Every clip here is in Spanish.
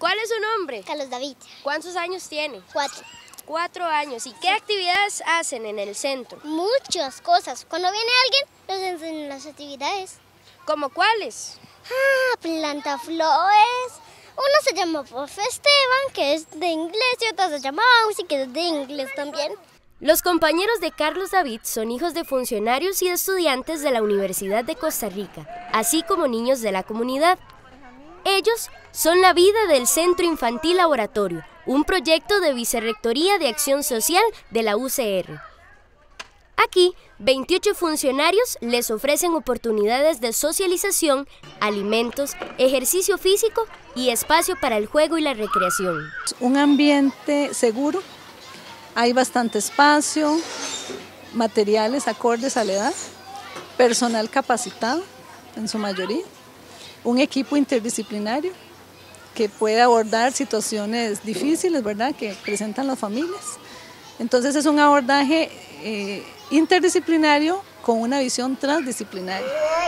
¿Cuál es su nombre? Carlos David. ¿Cuántos años tiene? 4. 4 años. ¿Y qué actividades hacen en el centro? Muchas Cosas. Cuando viene alguien, nos enseñan las actividades. ¿Cómo cuáles? Planta flores. Uno se llama Profe Esteban, que es de inglés, y otro se llama Ausi, que es de inglés también. Los compañeros de Carlos David son hijos de funcionarios y estudiantes de la Universidad de Costa Rica, así como niños de la comunidad. Ellos son la vida del Centro Infantil Laboratorio, un proyecto de Vicerrectoría de Acción Social de la UCR. Aquí, 28 funcionarios les ofrecen oportunidades de socialización, alimentos, ejercicio físico y espacio para el juego y la recreación. Un ambiente seguro, hay bastante espacio, materiales acordes a la edad, personal capacitado en su mayoría, un equipo interdisciplinario que puede abordar situaciones difíciles, ¿verdad?, que presentan las familias. Entonces es un abordaje interdisciplinario con una visión transdisciplinaria.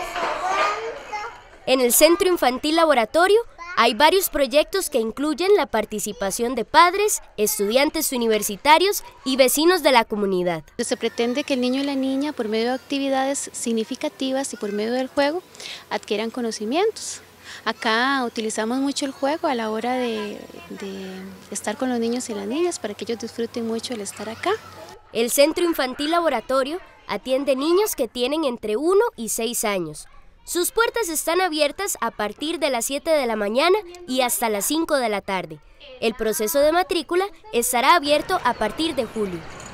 En el Centro Infantil Laboratorio hay varios proyectos que incluyen la participación de padres, estudiantes universitarios y vecinos de la comunidad. Se pretende que el niño y la niña, por medio de actividades significativas y por medio del juego, adquieran conocimientos. Acá utilizamos mucho el juego a la hora de estar con los niños y las niñas para que ellos disfruten mucho el estar acá. El Centro Infantil Laboratorio atiende niños que tienen entre 1 y 6 años. Sus puertas están abiertas a partir de las 7 de la mañana y hasta las 5 de la tarde. El proceso de matrícula estará abierto a partir de julio.